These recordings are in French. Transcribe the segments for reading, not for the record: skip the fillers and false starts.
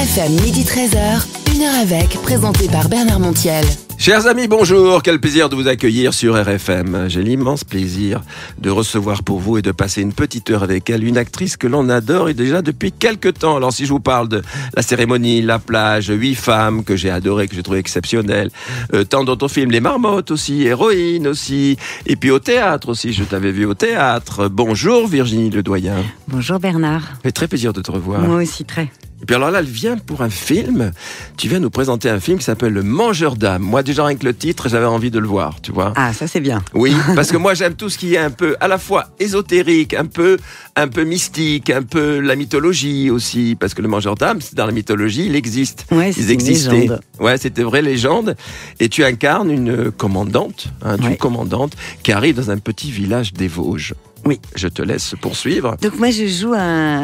RFM midi 13h, 1h avec, présenté par Bernard Montiel. Chers amis, bonjour, quel plaisir de vous accueillir sur RFM. J'ai l'immense plaisir de recevoir pour vous et de passer une petite heure avec elle, une actrice que l'on adore et déjà depuis quelques temps. Alors si je vous parle de La Cérémonie, La Plage, 8 femmes que j'ai adoré, que j'ai trouvé exceptionnelles, tant d'autres films, Les Marmottes aussi, Héroïne aussi, et puis au théâtre aussi, je t'avais vu au théâtre. Bonjour Virginie Ledoyen. Bonjour Bernard. Ça fait très plaisir de te revoir. Moi aussi, très. Et puis alors là, elle vient pour un film. Tu viens nous présenter un film qui s'appelle Le Mangeur d'âme. Moi, déjà rien que le titre, j'avais envie de le voir, tu vois. Ah, ça c'est bien. Oui, parce que moi j'aime tout ce qui est un peu à la fois ésotérique, un peu mystique, un peu la mythologie aussi. Parce que le Mangeur d'âme, c'est dans la mythologie, il existe. Ouais, Ils existaient. Ouais, c'était vraie légende. Et tu incarnes une commandante, une commandante qui arrive dans un petit village des Vosges. Oui. Je te laisse poursuivre. Donc moi je joue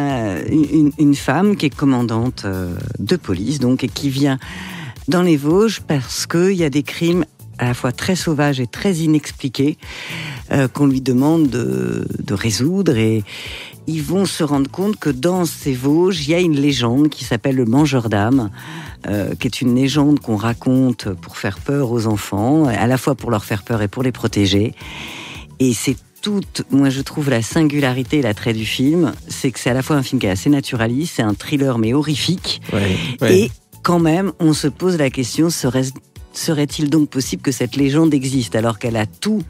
une femme qui est commandante de police donc, et qui vient dans les Vosges parce qu'il y a des crimes à la fois très sauvages et très inexpliqués qu'on lui demande de résoudre, et ils vont se rendre compte que dans ces Vosges, il y a une légende qui s'appelle le Mangeur d'âme, qui est une légende qu'on raconte pour faire peur aux enfants, à la fois pour leur faire peur et pour les protéger. Et c'est moi je trouve la singularité et l'attrait du film, c'est que c'est à la fois un film qui est assez naturaliste, c'est un thriller mais horrifique, et quand même on se pose la question, serait-il donc possible que cette légende existe alors qu'elle a tout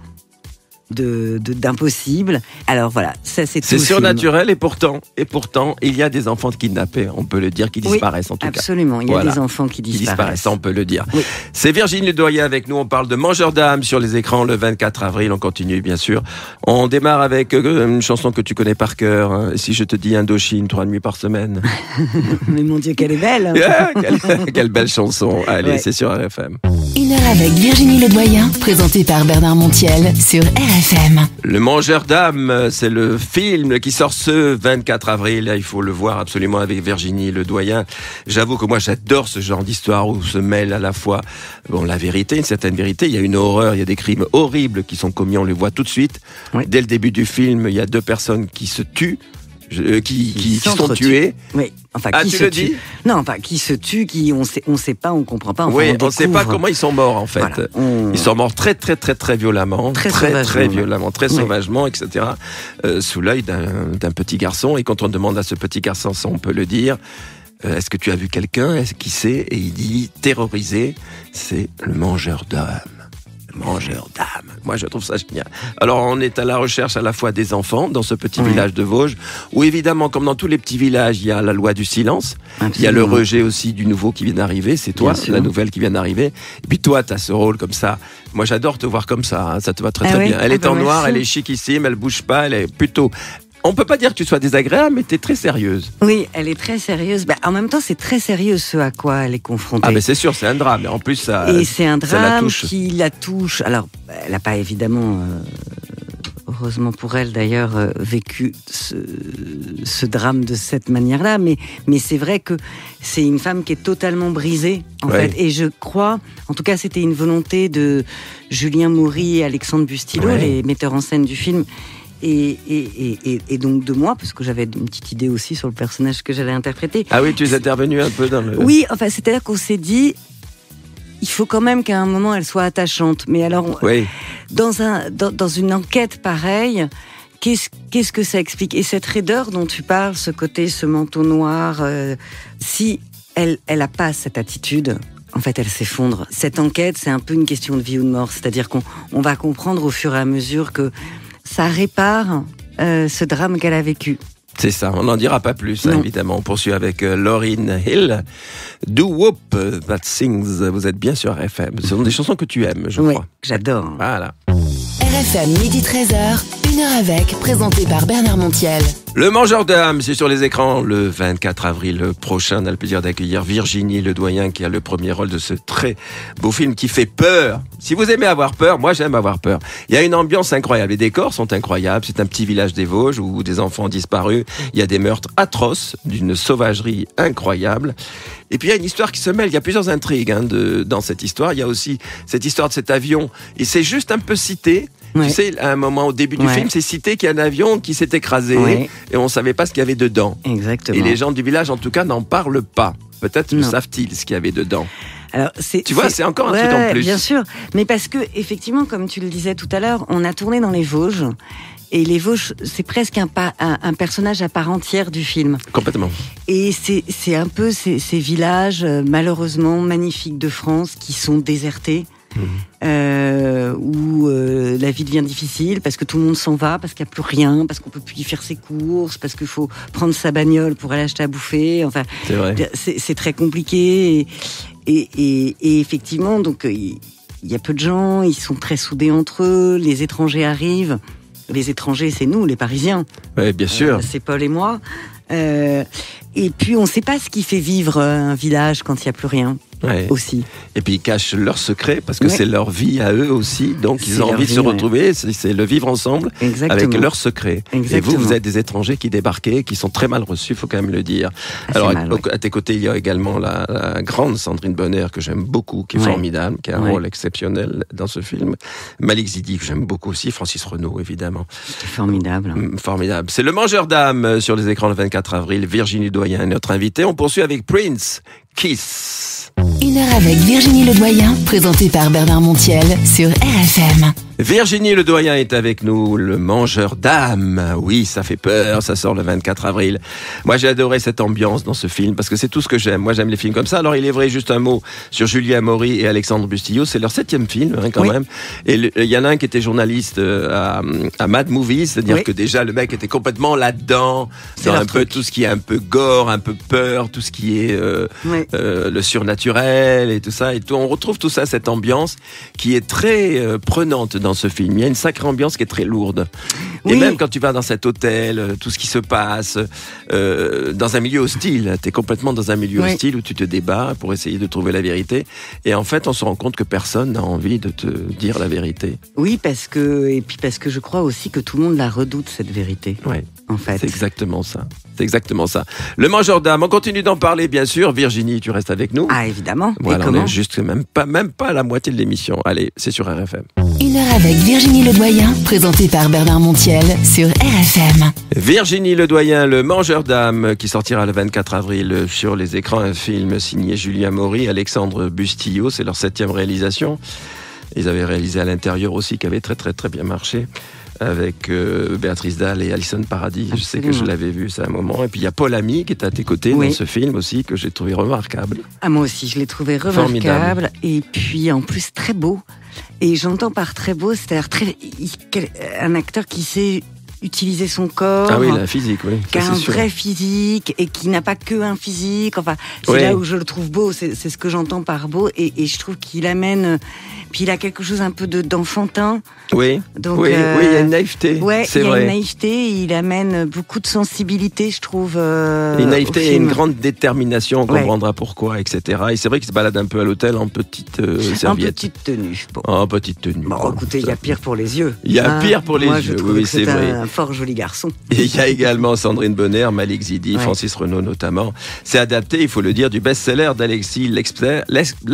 d'impossible. Alors voilà, ça c'est tout. C'est surnaturel et pourtant, il y a des enfants kidnappés, on peut le dire, qui disparaissent en tout cas. Absolument, il y a des enfants qui disparaissent. Ça on peut le dire. Oui. C'est Virginie Ledoyen avec nous, on parle de Mangeur d'âme sur les écrans le 24 avril, on continue bien sûr. On démarre avec une chanson que tu connais par cœur, hein. Si je te dis Indochine, 3 nuits par semaine. Mais mon Dieu, quelle est belle. Quelle belle chanson. Allez, c'est sur RFM. 1h avec Virginie Ledoyen, présenté par Bernard Montiel sur RFM. Le Mangeur d'âme, c'est le film qui sort ce 24 avril. Il faut le voir absolument avec Virginie Ledoyen. J'avoue que moi, j'adore ce genre d'histoire où se mêle à la fois la vérité, une certaine vérité. Il y a une horreur, il y a des crimes horribles qui sont commis, on les voit tout de suite. Oui. Dès le début du film, il y a 2 personnes qui se tuent. Qui sont tués. Oui, enfin, qui se tuent. Non, enfin, qui se tuent, on sait pas, on comprend pas. Enfin, oui, on sait pas comment ils sont morts, en fait. Voilà, Ils sont morts très violemment. Très violemment, très sauvagement, etc. Sous l'œil d'un petit garçon. Et quand on demande à ce petit garçon, ça on peut le dire, est-ce que tu as vu quelqu'un? Est-ce qu'il sait? Et il dit, terrorisé, c'est le Mangeur d'âme. Mangeur d'âme. Moi, je trouve ça génial. Alors, on est à la recherche à la fois des enfants dans ce petit village de Vosges, où évidemment, comme dans tous les petits villages, il y a la loi du silence. Absolument. Il y a le rejet aussi du nouveau qui vient d'arriver. C'est toi, la nouvelle qui vient d'arriver. Et puis toi, tu as ce rôle comme ça. Moi, j'adore te voir comme ça. Hein. Ça te va très bien. Elle est en noir, elle est chicissime, elle bouge pas, elle est plutôt... On peut pas dire que tu sois désagréable, mais tu es très sérieuse. Oui, elle est très sérieuse. En même temps, c'est très sérieux ce à quoi elle est confrontée. Ah, mais c'est sûr, c'est un drame. Et en plus, c'est un drame qui la touche. Alors, elle n'a pas évidemment, heureusement pour elle d'ailleurs, vécu ce drame de cette manière-là. Mais c'est vrai que c'est une femme qui est totalement brisée, en fait. Et je crois, en tout cas, c'était une volonté de Julien Maury et Alexandre Bustillo, les metteurs en scène du film. Et donc de moi, parce que j'avais une petite idée aussi sur le personnage que j'allais interpréter. Ah oui, tu es intervenu un peu dans le... Oui, enfin, c'est-à-dire qu'on s'est dit, il faut quand même qu'à un moment, elle soit attachante. Mais alors, dans une enquête pareille, qu'est-ce que ça explique? Et cette raideur dont tu parles, ce côté, ce manteau noir, si elle a pas cette attitude... En fait, elle s'effondre. Cette enquête, c'est un peu une question de vie ou de mort. C'est-à-dire qu'on va comprendre au fur et à mesure que ça répare ce drame qu'elle a vécu. C'est ça, on n'en dira pas plus, évidemment. On poursuit avec Lauryn Hill, Do Whoop That Sings. Vous êtes bien sur RFM. Ce sont des chansons que tu aimes, je crois. Oui, j'adore. Voilà. RFM midi 13h, 1h avec, présenté par Bernard Montiel. Le Mangeur d'âme, c'est sur les écrans le 24 avril prochain. On a le plaisir d'accueillir Virginie Ledoyen qui a le premier rôle de ce très beau film qui fait peur. Si vous aimez avoir peur, moi j'aime avoir peur. Il y a une ambiance incroyable, les décors sont incroyables. C'est un petit village des Vosges où des enfants ont disparu. Il y a des meurtres atroces, d'une sauvagerie incroyable. Et puis il y a une histoire qui se mêle, il y a plusieurs intrigues dans cette histoire. Il y a aussi cette histoire de cet avion, et c'est juste un peu cité. Ouais. Tu sais, à un moment au début du film, c'est cité qu'il y a un avion qui s'est écrasé et on ne savait pas ce qu'il y avait dedans. Exactement. Et les gens du village, en tout cas, n'en parlent pas. peut-être le savent-ils ce qu'il y avait dedans. Alors, tu vois, c'est encore un truc en plus. Bien sûr, mais parce que effectivement, comme tu le disais tout à l'heure, on a tourné dans les Vosges. Et les Vosges, c'est presque un personnage à part entière du film. Complètement. Et c'est un peu ces villages, malheureusement, magnifiques de France, qui sont désertés. Où la vie devient difficile parce que tout le monde s'en va, parce qu'il n'y a plus rien, parce qu'on peut plus y faire ses courses, parce qu'il faut prendre sa bagnole pour aller acheter à bouffer. Enfin, c'est vrai. C'est très compliqué. Et effectivement, donc il y a peu de gens, ils sont très soudés entre eux. Les étrangers arrivent. Les étrangers, c'est nous, les Parisiens. Oui, bien sûr. C'est Paul et moi. Et puis, on ne sait pas ce qui fait vivre un village quand il n'y a plus rien. Ouais. Aussi. Et puis ils cachent leurs secrets parce que c'est leur vie à eux aussi, donc ils ont envie de se retrouver, c'est le vivre ensemble. Exactement. Avec leurs secrets. Exactement. Et vous êtes des étrangers qui débarquez, qui sont très mal reçus, il faut quand même le dire. Alors à tes côtés, il y a également la grande Sandrine Bonner que j'aime beaucoup, qui est formidable, qui a un rôle exceptionnel dans ce film. Malik Zidi que j'aime beaucoup aussi, Francis Renaud évidemment. Formidable. Formidable. C'est Le Mangeur d'âme sur les écrans le 24 avril. Virginie Doyen est notre invitée. On poursuit avec Prince, Kiss. 1 heure avec Virginie Ledoyen, présentée par Bernard Montiel sur RFM. Virginie Ledoyen est avec nous, Le Mangeur d'âme. Oui, ça fait peur, ça sort le 24 avril. Moi, j'ai adoré cette ambiance dans ce film, parce que c'est tout ce que j'aime. Moi, j'aime les films comme ça. Alors, il est vrai, juste un mot sur Julien Maury et Alexandre Bustillo. C'est leur 7e film, quand même. Et il y en a un qui était journaliste à Mad Movies, c'est-à-dire que déjà, le mec était complètement là-dedans, dans un peu tout ce qui est un peu gore, un peu peur, tout ce qui est le surnaturel et tout ça. Et tout, on retrouve tout ça, cette ambiance qui est très prenante dans ce film. Il y a une sacrée ambiance qui est très lourde. Et même quand tu vas dans cet hôtel, tout ce qui se passe, dans un milieu hostile, tu es complètement dans un milieu hostile où tu te débats pour essayer de trouver la vérité. Et en fait, on se rend compte que personne n'a envie de te dire la vérité. Oui, parce que je crois aussi que tout le monde la redoute, cette vérité. Oui, en fait. C'est exactement ça. C'est exactement ça. Le Mangeur d'âme, on continue d'en parler, bien sûr. Virginie, tu restes avec nous. Ah, évidemment. Voilà, on est juste même pas à la moitié de l'émission. Allez, c'est sur RFM. 1 heure avec Virginie Ledoyen, présentée par Bernard Montiel sur RFM. Virginie Ledoyen, Le Mangeur d'âme, qui sortira le 24 avril sur les écrans. Un film signé Julien Maury, Alexandre Bustillo. C'est leur 7e réalisation. Ils avaient réalisé À l'intérieur aussi, qui avait très très très bien marché, avec Béatrice Dalle et Alison Paradis. Absolument. Je sais que je l'avais vu, c'est un moment. Et puis il y a Paul Ami qui est à tes côtés dans ce film aussi, que j'ai trouvé remarquable. Ah, moi aussi, je l'ai trouvé remarquable. Formidable. Et puis en plus très beau. Et j'entends par très beau, c'est-à-dire un acteur qui sait utiliser son corps. Ah oui, la physique, oui. Qui a un vrai physique et qui n'a pas que un physique. Enfin, c'est là où je le trouve beau. C'est ce que j'entends par beau. Et je trouve qu'il amène. Puis il a quelque chose un peu d'enfantin. Oui. Donc, oui, il y a une naïveté. Ouais, c'est vrai. Il y a une naïveté. Il amène beaucoup de sensibilité, je trouve. Une naïveté et une grande détermination. On comprendra pourquoi, etc. Et c'est vrai qu'il se balade un peu à l'hôtel en petite serviette. En petite tenue. Bon. En petite tenue. Bon, écoutez, il y a pire pour les yeux. Il y a pire pour les yeux. Oui, c'est vrai. Un fort joli garçon. Et il y a également Sandrine Bonner, Malik Zidi, Francis Renaud notamment. C'est adapté, il faut le dire, du best-seller d'Alexis Lepsker.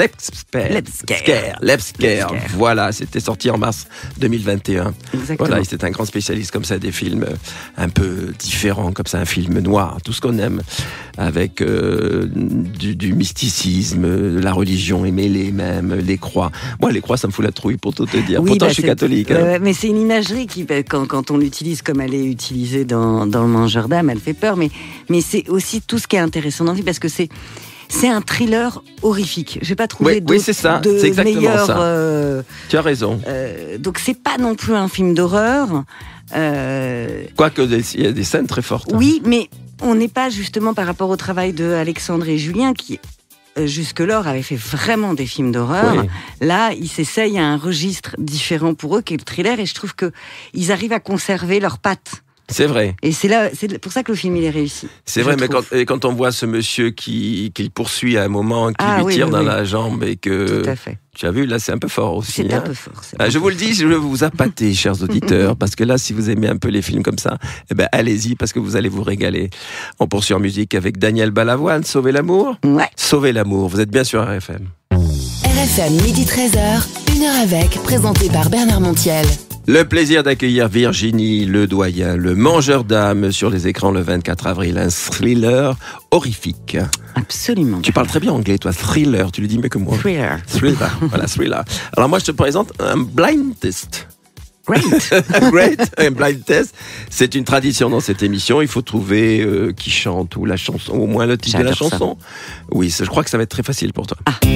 Voilà, c'était sorti en mars 2021. Exactement. Voilà, c'est un grand spécialiste comme ça des films un peu différents, comme ça, un film noir, tout ce qu'on aime, avec du mysticisme, la religion est mêlée même, les croix. Moi, les croix, ça me fout la trouille pour tout te dire. Oui, pourtant, je suis catholique. Mais c'est une imagerie qui, quand on l'utilise comme elle est utilisée dans Le Mangeur d'âme, elle fait peur. Mais c'est aussi tout ce qui est intéressant dans le film, parce que c'est un thriller horrifique. J'ai pas trouvé de meilleur. Tu as raison. Donc c'est pas non plus un film d'horreur. Quoique il y a des scènes très fortes. Oui, mais on n'est pas justement par rapport au travail de Alexandre et Julien qui jusque-là avaient fait vraiment des films d'horreur. Oui. Là, ils s'essayent à un registre différent pour eux, qui est le thriller, et je trouve que ils arrivent à conserver leurs pattes. C'est vrai. Et c'est pour ça que le film il est réussi. C'est vrai, mais quand on voit ce monsieur qui poursuit à un moment, qui lui tire dans la jambe et que... Tout à fait. Tu as vu, là c'est un peu fort aussi. C'est un peu fort. Je vous le dis, je vais vous appâter, chers auditeurs, parce que là, si vous aimez un peu les films comme ça, allez-y, parce que vous allez vous régaler. On poursuit en musique avec Daniel Balavoine, Sauver l'amour. Ouais. Sauver l'amour, vous êtes bien sur RFM. RFM, midi 13h, 1 heure avec, présenté par Bernard Montiel. Le plaisir d'accueillir Virginie Ledoyen, le mangeur d'âme sur les écrans le 24 avril, un thriller horrifique. Absolument. Tu parles très bien anglais, toi. Thriller, tu le dis mieux que moi. Thriller. Voilà, thriller. Alors moi, je te présente un blind test. Great. Great, un blind test. C'est une tradition dans cette émission. Il faut trouver qui chante ou la chanson, au moins le titre de la chanson. Ça. Oui, je crois que ça va être très facile pour toi.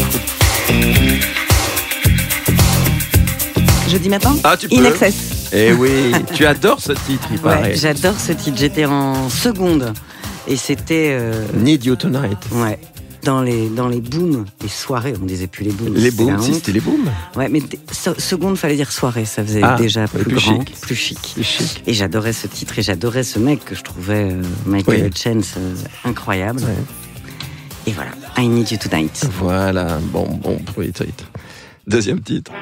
Je dis maintenant tu peux. In Excess. Eh oui, tu adores ce titre, il paraît. J'adore ce titre. J'étais en seconde et c'était... Need You Tonight. Ouais. Dans les booms, les soirées, on disait plus les booms. Les booms, si c'était les booms. Ouais, mais seconde, fallait dire soirée, ça faisait déjà plus grand, plus chic. Et j'adorais ce titre et j'adorais ce mec que je trouvais, Michael Hutchence, incroyable. Ouais. Et voilà, I Need You Tonight. Voilà, bon, premier titre. Deuxième titre.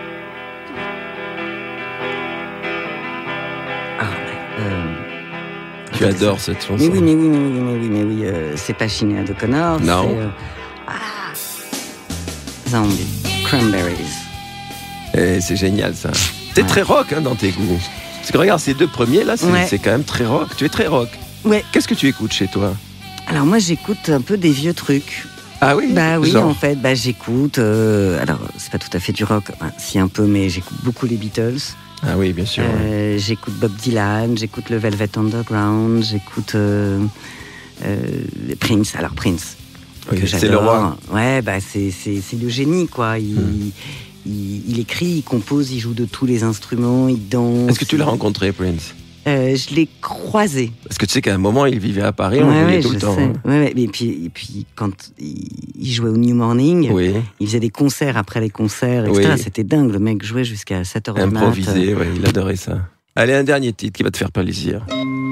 Tu adores cette chanson. Mais oui, c'est pas Sinéad O'Connor. Non. Zombie, Cranberries. Et c'est génial ça. T'es très rock dans tes goûts. Parce que regarde, ces deux premiers là, c'est quand même très rock. Tu es très rock. Ouais. Qu'est-ce que tu écoutes chez toi? Alors moi, j'écoute un peu des vieux trucs. Ah oui? Bah oui, en fait, j'écoute. Alors, c'est pas tout à fait du rock, si un peu, mais j'écoute beaucoup les Beatles. Ah oui, bien sûr. J'écoute Bob Dylan, j'écoute le Velvet Underground, j'écoute Prince. Alors Prince, oui, c'est le roi. Ouais, c'est le génie, quoi. Il écrit, il compose, il joue de tous les instruments, il danse. Est-ce que tu l'as rencontré, Prince? Je l'ai croisé. Parce que tu sais qu'à un moment, il vivait à Paris, on le voyait tout le temps. Ouais. Et puis, quand il jouait au New Morning, il faisait des concerts après les concerts, etc. C'était dingue, le mec jouait jusqu'à 7h du matin. Improvisé, il adorait ça. Allez, un dernier titre qui va te faire plaisir.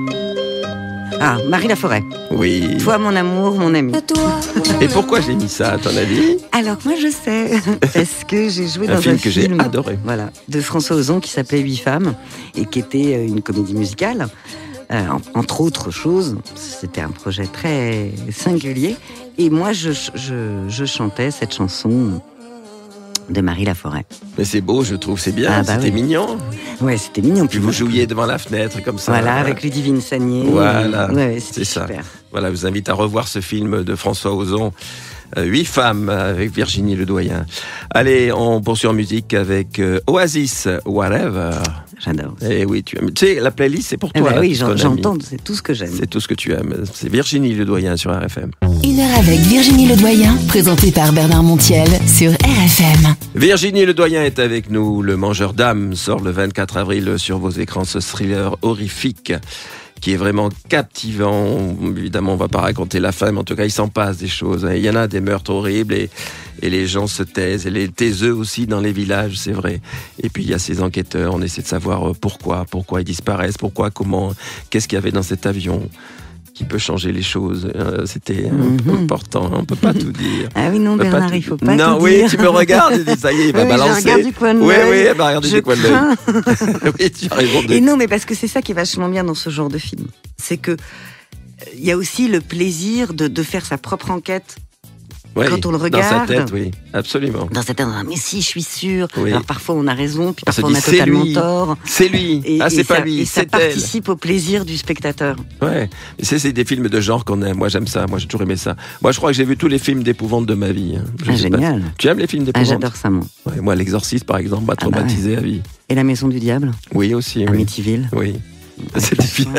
Marie Laforêt. Oui. Toi, mon amour, mon ami. Et pourquoi j'ai mis ça, à ton avis? Alors, moi, je sais. Parce que j'ai joué dans un film que j'ai adoré. Voilà, de François Ozon qui s'appelait 8 femmes et qui était une comédie musicale. Entre autres choses, c'était un projet très singulier. Et moi, je chantais cette chanson de Marie Laforêt. Mais c'est beau, je trouve, c'est bien, c'était mignon. Ouais, c'était mignon. Puis vous jouiez devant la fenêtre comme ça. Voilà, avec Ludivine Sagnier. Voilà, c'est super. Voilà, je vous invite à revoir ce film de François Ozon, 8 femmes avec Virginie Ledoyen. Allez, on poursuit en musique avec Oasis, Whatever. J'adore. Et oui, tu sais, la playlist, c'est pour toi. Oui, j'entends, c'est tout ce que j'aime. C'est tout ce que tu aimes. C'est Virginie Ledoyen sur RFM. Une heure avec Virginie Ledoyen, présentée par Bernard Montiel sur RFM. Virginie Ledoyen est avec nous. Le Mangeur d'âme sort le 24 avril sur vos écrans, ce thriller horrifique qui est vraiment captivant. Évidemment, on va pas raconter la fin, mais en tout cas, il s'en passe des choses. Il y en a des meurtres horribles et les gens se taisent. Et les taiseux aussi dans les villages, c'est vrai. Et puis, il y a ces enquêteurs. On essaie de savoir pourquoi ils disparaissent, comment, qu'est-ce qu'il y avait dans cet avion qui peut changer les choses. C'était un peu important. On peut pas tout dire. Ah oui, non, Bernard, il faut pas tout dire. Non, oui, tu me regardes et dis, ça y est, il va balancer. Je regarde du coin de l'œil. Oui, elle va regarder du coin de l'œil. Oui, tu as raison. Et non, mais parce que c'est ça qui est vachement bien dans ce genre de film. C'est que il y a aussi le plaisir de faire sa propre enquête. Quand on le regarde. Dans sa tête, oui, absolument. Dans sa tête, mais si, je suis sûre. Oui. Alors parfois on a raison, puis parfois on a totalement tort. C'est lui. C'est pas lui, c'est elle. Ça participe au plaisir du spectateur. Ouais. C'est des films de genre qu'on aime. Moi, j'aime ça. Moi, j'ai toujours aimé ça. Moi, je crois que j'ai vu tous les films d'épouvante de ma vie. Génial. Tu aimes les films d'épouvante? J'adore ça, moi. Ouais, moi, L'Exorciste, par exemple, m'a traumatisé à vie. Et La Maison du Diable? Oui, aussi. Amityville? Oui. C'était film.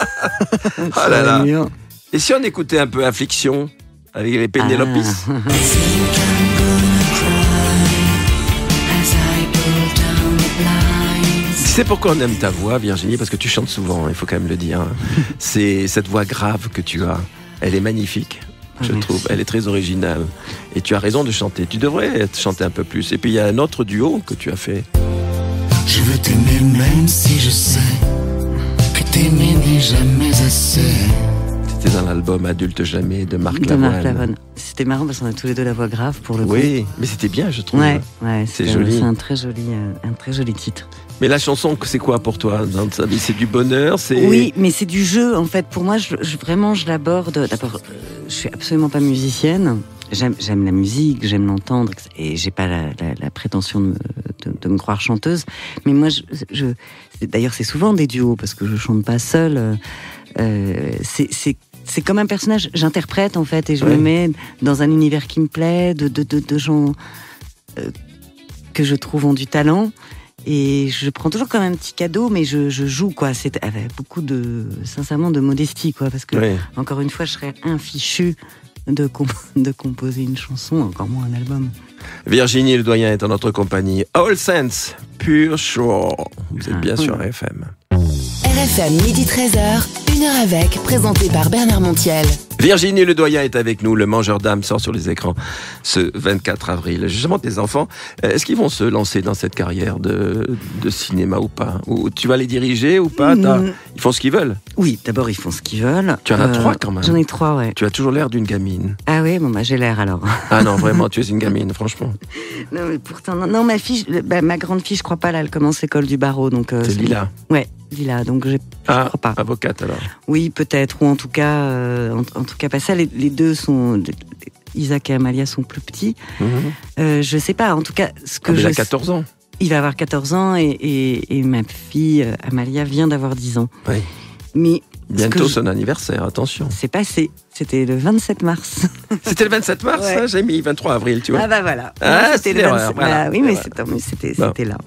Oh là là. Et si on écoutait un peu Affliction avec les Pénélopes? Tu sais pourquoi on aime ta voix, Virginie? Parce que tu chantes souvent, il faut quand même le dire. C'est cette voix grave que tu as. Elle est magnifique, je trouve. Elle est très originale. Et tu as raison de chanter. Tu devrais chanter un peu plus. Et puis il y a un autre duo que tu as fait. Je veux t'aimer même si je sais que t'aimer n'est jamais assez. C'était dans l'album Adulte Jamais de Marc Lavoine. C'était marrant parce qu'on a tous les deux la voix grave pour le coup. Oui, mais c'était bien, je trouve. Ouais, c'est joli. C'est un très joli titre. Mais la chanson, c'est quoi pour toi dans ta vie? C'est du bonheur, c'est... Oui, mais c'est du jeu en fait. Pour moi, vraiment, je l'aborde. D'abord, je suis absolument pas musicienne. J'aime la musique, j'aime l'entendre, et j'ai pas la prétention de me croire chanteuse. Mais moi, d'ailleurs, c'est souvent des duos parce que je chante pas seule. C'est comme un personnage, j'interprète en fait, et je me mets dans un univers qui me plaît, de gens que je trouve ont du talent. Et je prends toujours comme un petit cadeau, mais je joue, quoi. C'est avec beaucoup sincèrement, de modestie, quoi. Parce que, encore une fois, je serais infichue de composer une chanson, encore moins un album. Virginie Ledoyen est en notre compagnie. All Saints, Pure Shore. Vous êtes bien sur RFM. RFM, midi 13h, 1h avec, présenté par Bernard Montiel. Virginie Ledoyen est avec nous. Le Mangeur d'âme sort sur les écrans ce 24 avril. Justement, tes enfants, est-ce qu'ils vont se lancer dans cette carrière de cinéma ou pas? Ou tu vas les diriger ou pas? Ils font ce qu'ils veulent? Oui, d'abord, ils font ce qu'ils veulent. Tu en as 3 quand même. J'en ai 3, ouais. Tu as toujours l'air d'une gamine. Ah oui, j'ai l'air alors. Ah non, vraiment, tu es une gamine, franchement. Non, mais pourtant, non, ma fille, ma grande fille, je crois pas, là, elle commence l'école du barreau. Donc, c'est Lila. Ouais, Lila, donc je crois pas. Avocate alors. Oui, peut-être, ou en tout cas, pas ça. Les deux sont, Isaac et Amalia sont plus petits. Je sais pas, en tout cas, il a 14 ans. Il va avoir 14 ans et ma fille Amalia vient d'avoir 10 ans. Oui. Mais bientôt son anniversaire, attention. C'est passé, c'était le 27 mars. C'était le 27 mars, ouais. J'ai mis 23 avril, tu vois. Ah bah voilà. C'était le 27 voilà. Oui, mais c'était là.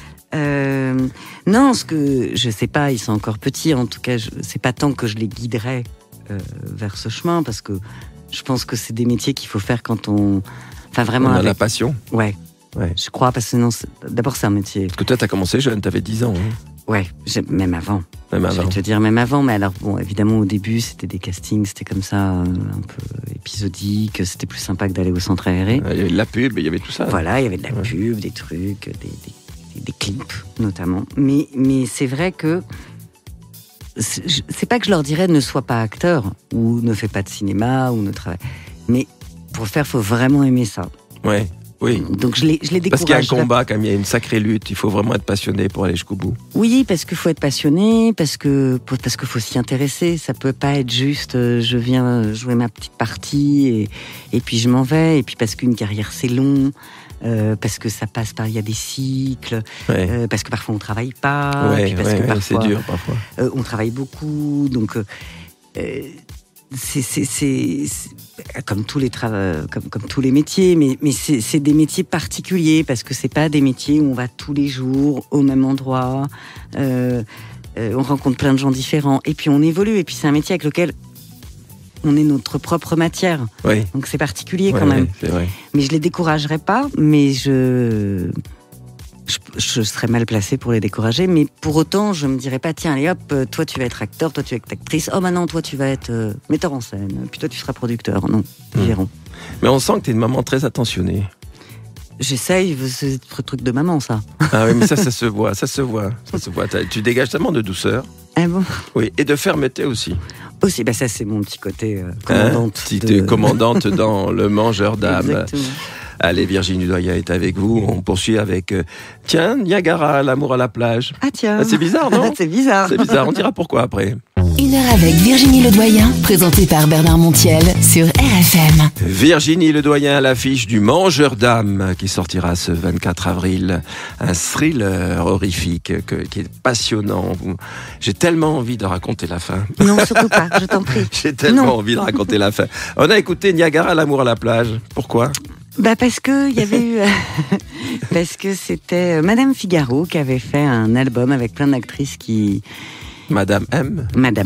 Non, je sais pas, ils sont encore petits. En tout cas, c'est pas tant que je les guiderai vers ce chemin, parce que je pense que c'est des métiers qu'il faut faire quand on a la passion. Ouais. Je crois, parce que sinon, d'abord c'est un métier. Parce que toi, t'as commencé jeune, t'avais 10 ans. Hein. Ouais, même avant. Je vais te dire même avant, mais alors bon, évidemment au début c'était des castings, c'était comme ça, un peu épisodique, c'était plus sympa que d'aller au centre aéré. Il y avait de la pub, il y avait tout ça. Voilà, il y avait de la pub, des trucs, des clips notamment. Mais c'est vrai que c'est pas que je leur dirais ne sois pas acteur ou ne fais pas de cinéma ou ne travaille. Mais pour le faire, faut vraiment aimer ça. Ouais. Oui. Donc je les décourage. Parce qu'il y a un combat, quand même, il y a une sacrée lutte. Il faut vraiment être passionné pour aller jusqu'au bout. Oui, parce qu'il faut être passionné, parce que faut s'y intéresser. Ça peut pas être juste je viens jouer ma petite partie et puis je m'en vais. Et puis parce qu'une carrière c'est long. Parce que ça passe par, il y a des cycles, parce que parfois on travaille pas, puis parce que parfois, c'est dur parfois. On travaille beaucoup, donc c'est comme tous les comme tous les métiers, mais c'est des métiers particuliers parce que c'est pas des métiers où on va tous les jours au même endroit, on rencontre plein de gens différents et puis on évolue et puis c'est un métier avec lequel on est notre propre matière. Oui. Donc c'est particulier quand même. C'est vrai. Mais je les découragerai pas, mais je serais mal placée pour les décourager. Mais pour autant, je me dirais pas, tiens, allez hop, toi tu vas être acteur, toi tu vas être actrice, oh maintenant toi tu vas être metteur en scène, puis toi tu seras producteur. Non, ils verront. Mais on sent que t'es une maman très attentionnée. J'essaye, c'est le truc de maman ça. Ah oui, mais ça se voit. Tu dégages tellement de douceur. Ah bon? Oui, et de fermeté aussi. Aussi, ça c'est mon petit côté commandante. Commandante dans le Mangeur d'âme. Exactement. Allez, Virginie Ledoyen est avec vous. On poursuit avec tiens, Niagara, l'amour à la plage. Ah tiens. C'est bizarre, non? C'est bizarre. C'est bizarre, on dira pourquoi après. 1 heure avec Virginie Ledoyen, présentée par Bernard Montiel sur RFM. Virginie Ledoyen à l'affiche du Mangeur d'âme qui sortira ce 24 avril. Un thriller horrifique qui est passionnant. J'ai tellement envie de raconter la fin. Non, surtout pas, je t'en prie. J'ai tellement envie de raconter la fin. On a écouté Niagara, l'amour à la plage. Pourquoi? Parce que il y avait eu parce que c'était Madame Figaro qui avait fait un album avec plein d'actrices qui Madame M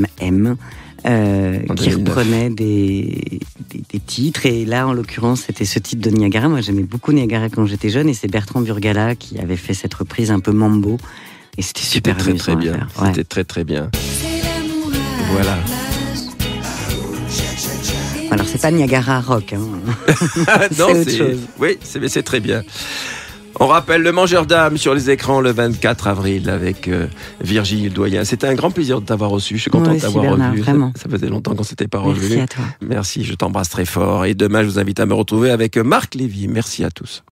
qui reprenait des titres et là en l'occurrence c'était ce titre de Niagara. Moi j'aimais beaucoup Niagara quand j'étais jeune et c'est Bertrand Burgala qui avait fait cette reprise un peu mambo et c'était super très très bien. Ouais. C'était très très bien. Voilà. Alors c'est pas Niagara Rock, hein. Non, c'est autre chose. Oui, c'est très bien. On rappelle le Mangeur d'âme sur les écrans le 24 avril avec Virginie Ledoyen. C'était un grand plaisir de t'avoir reçu. Je suis content de t'avoir revu. Ça faisait longtemps qu'on s'était pas revu. Merci à toi. Merci, je t'embrasse très fort. Et demain, je vous invite à me retrouver avec Marc Lévy. Merci à tous.